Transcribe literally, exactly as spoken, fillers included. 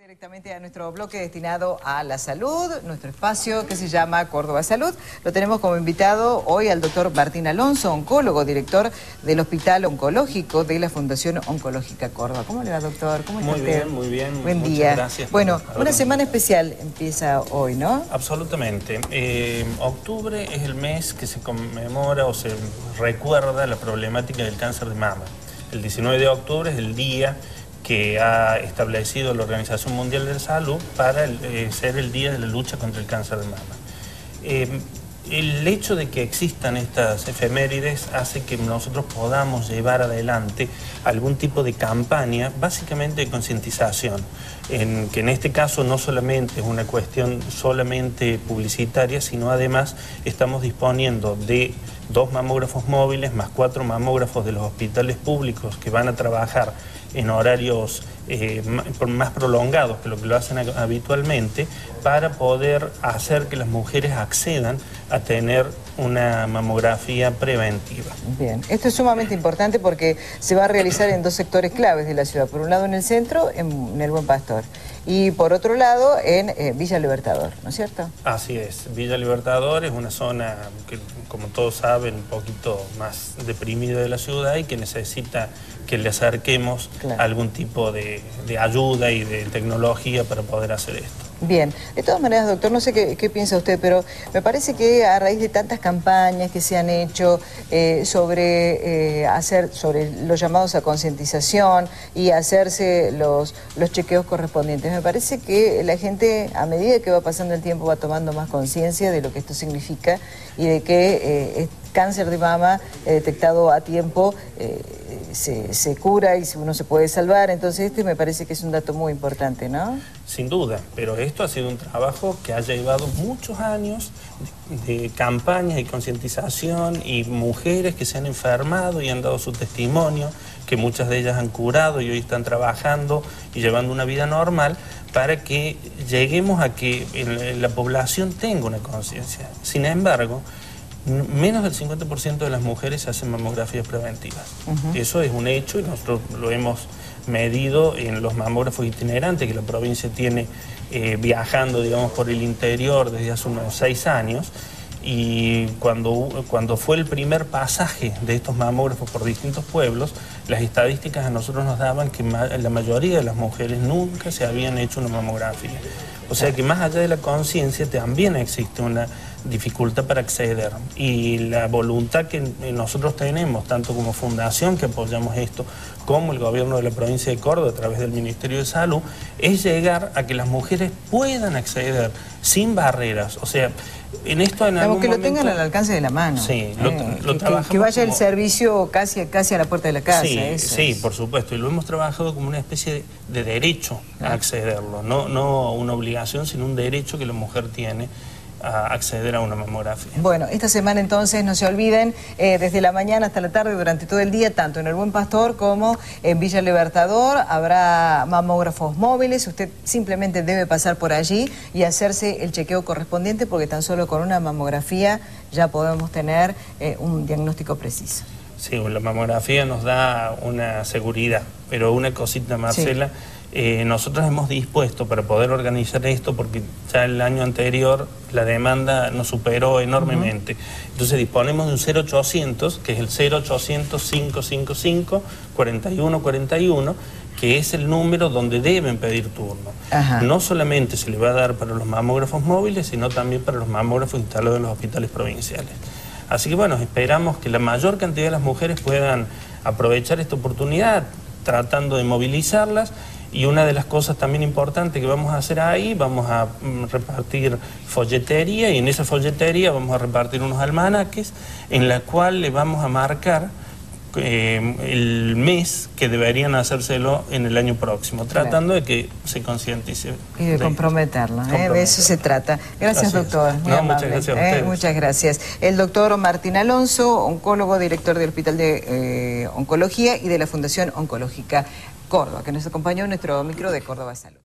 Directamente a nuestro bloque destinado a la salud, nuestro espacio que se llama Córdoba Salud. Lo tenemos como invitado hoy al doctor Martín Alonso, oncólogo, director del Hospital Oncológico de la Fundación Oncológica Córdoba. ¿Cómo le va, doctor? ¿Cómo está Muy usted? bien, muy bien. Buen Muchas día. Gracias. Bueno, una semana especial empieza hoy, ¿no? Absolutamente. Eh, octubre es el mes que se conmemora o se recuerda la problemática del cáncer de mama. El diecinueve de octubre es el día que ha establecido la Organización Mundial de la Salud para eh, ser el día de la lucha contra el cáncer de mama. Eh, el hecho de que existan estas efemérides hace que nosotros podamos llevar adelante algún tipo de campaña, básicamente de concientización, en que en este caso no solamente es una cuestión solamente publicitaria, sino además estamos disponiendo de dos mamógrafos móviles más cuatro mamógrafos de los hospitales públicos que van a trabajar en horarios eh, más prolongados que lo que lo hacen habitualmente, para poder hacer que las mujeres accedan a tener una mamografía preventiva. Bien, esto es sumamente importante porque se va a realizar en dos sectores claves de la ciudad. Por un lado en el centro, en, en el Buen Pastor, y por otro lado en eh, Villa Libertador, ¿no es cierto? Así es, Villa Libertador es una zona que, como todos saben, un poquito más deprimida de la ciudad y que necesita que le acerquemos claro. algún tipo de, de ayuda y de tecnología para poder hacer esto. Bien, de todas maneras, doctor, no sé qué, qué piensa usted, pero me parece que a raíz de tantas campañas que se han hecho eh, sobre eh, hacer, sobre los llamados a concientización y hacerse los, los chequeos correspondientes, me parece que la gente, a medida que va pasando el tiempo, va tomando más conciencia de lo que esto significa y de que eh, es cáncer de mama eh, detectado a tiempo eh, se, se cura y uno se puede salvar. Entonces este me parece que es un dato muy importante, ¿no? Sin duda, pero esto ha sido un trabajo que ha llevado muchos años de, de campañas y concientización, y mujeres que se han enfermado y han dado su testimonio, que muchas de ellas han curado y hoy están trabajando y llevando una vida normal, para que lleguemos a que la población tenga una conciencia. Sin embargo, menos del cincuenta por ciento de las mujeres hacen mamografías preventivas. Uh-huh. Eso es un hecho y nosotros lo hemos medido en los mamógrafos itinerantes que la provincia tiene eh, viajando, digamos, por el interior desde hace unos seis años. Y cuando, cuando fue el primer pasaje de estos mamógrafos por distintos pueblos, las estadísticas a nosotros nos daban que ma la mayoría de las mujeres nunca se habían hecho una mamografía. O sea que más allá de la conciencia también existe una dificultad para acceder. Y la voluntad que nosotros tenemos, tanto como fundación que apoyamos esto, como el gobierno de la provincia de Córdoba a través del Ministerio de Salud, es llegar a que las mujeres puedan acceder sin barreras. O sea, en esto en algún que momento, lo tengan al alcance de la mano. Sí, lo, eh, lo que, trabajamos que vaya como... el servicio casi, casi a la puerta de la casa. Sí, eso sí, es. por supuesto, y lo hemos trabajado como una especie de, de derecho a accederlo, no, no una obligación, sino un derecho que la mujer tiene a acceder a una mamografía. Bueno, esta semana entonces no se olviden, eh, desde la mañana hasta la tarde, durante todo el día, tanto en el Buen Pastor como en Villa Libertador, habrá mamógrafos móviles. Usted simplemente debe pasar por allí y hacerse el chequeo correspondiente, porque tan solo con una mamografía ya podemos tener eh, un diagnóstico preciso. Sí, la mamografía nos da una seguridad, pero una cosita, Marcela, sí. eh, nosotros hemos dispuesto para poder organizar esto, porque ya el año anterior la demanda nos superó enormemente. Uh-huh. Entonces disponemos de un cero ochocientos, que es el cero ochocientos, cinco cinco cinco, cuarenta y uno cuarenta y uno, que es el número donde deben pedir turno. Ajá. No solamente se le va a dar para los mamógrafos móviles, sino también para los mamógrafos instalados en los hospitales provinciales. Así que bueno, esperamos que la mayor cantidad de las mujeres puedan aprovechar esta oportunidad, tratando de movilizarlas. Y una de las cosas también importantes que vamos a hacer ahí, vamos a mm, repartir folletería, y en esa folletería vamos a repartir unos almanaques en la cual le vamos a marcar eh, el mes que deberían hacérselo en el año próximo, tratando claro. de que se concientice. Y de, de comprometerlo, ¿eh? De eso se trata. Gracias, así doctor. Muy no, amable, muchas gracias a ustedes. Eh, muchas gracias. El doctor Martín Alonso, oncólogo, director del Hospital de eh, Oncología y de la Fundación Oncológica Córdoba, que nos acompañó en nuestro micro de Córdoba Salud.